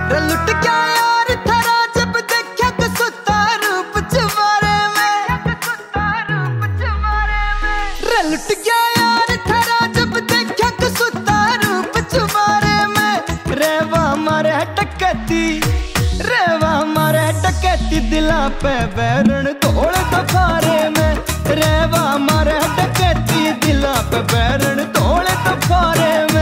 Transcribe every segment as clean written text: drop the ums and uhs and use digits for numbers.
लुट गया यार थारा जब देखा कसुता रूप चुबारे में। लुट गया यार थारा जब देखा कसुता रूप चुबारे में। रेवा मारे टकती, रेवा मारे टकती दिला पे बैरण तोड़ दफारे में। रेवा मारे टकती दिला पे बैरण तोड़ दफारे में।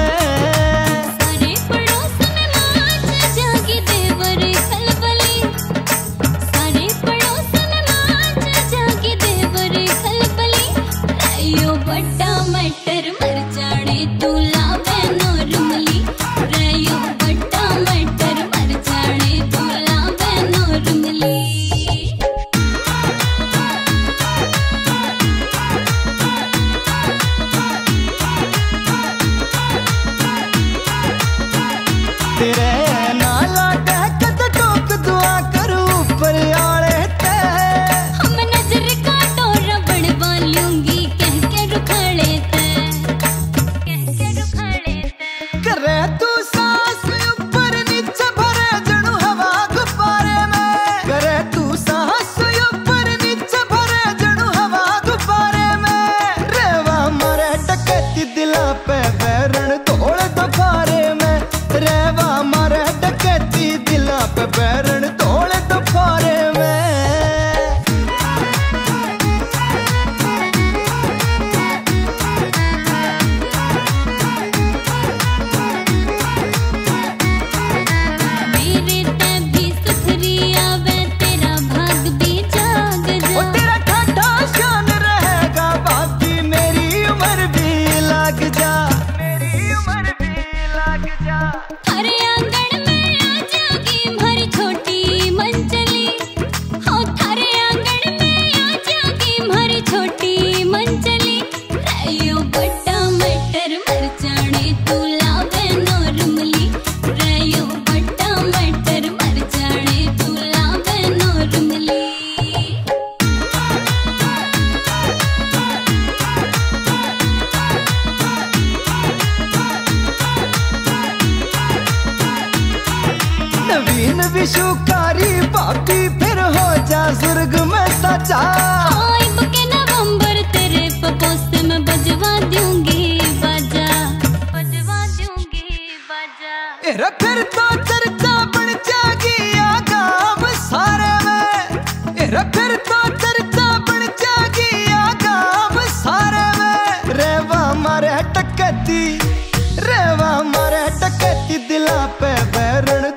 तेरे नाला कद टोक दुआ करूं ऊपर आले ते। हम नजर काटो रबड़ वालूंगी कह के रुखाड़े ते, कह के रुखाड़े ते। करे तू सांस ऊपर नीचे भरे जणू हवा गुब्बारे में। करे तू सांस ऊपर नीचे भरे जणू हवा गुब्बारे में। रेवा मारे टकती दिला पे बैरण तोड़ दफारे में। रेवा मारे डकैती दिला पे बैरण तोड़ दफारे में। मेरे ते भी सुथरी आवे तेरा भाग भी जाग जा। ओ तेरा ठाठा शान रहेगा बाकी मेरी उम्र भी लग जा। मेरी उम्र भी लग जा। हरे आंगन में आ जागी भरी छोटी मंचली। हो थारे आंगन में आ जागी भरी छोटी मंचली। रयो बट्टा मटर मर जाने तू लावे नॉर्मली। रयो बट्टा मटर मर जाने तू लावे नॉर्मली। नवीन विशुकारी बाकी फिर हो जा स्वर्ग में सचा। आइब के नवंबर तेरे पपोस में बजवा दूंगी बाजा, बजवा दूंगी बाजा। एरा फिर तो चर्चा बन जागी आगाम सारे में। एरा फिर तो चर्चा बन जागी आगाम सारे में। रेवा मारे टकती, रेवा मारे टकती दिला पे बैरण